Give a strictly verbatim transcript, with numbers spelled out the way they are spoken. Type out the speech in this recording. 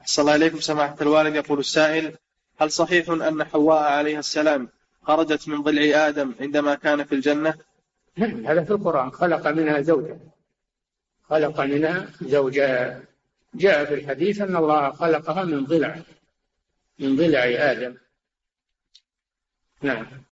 أحسن الله إليكم سماحة الوالد. يقول السائل: هل صحيح أن حواء عليها السلام خرجت من ضلع آدم عندما كان في الجنة؟ هذا في القرآن، خلق منها زوجها، خلق منها زوجها. جاء في الحديث أن الله خلقها من ضلع من ضلع آدم. نعم.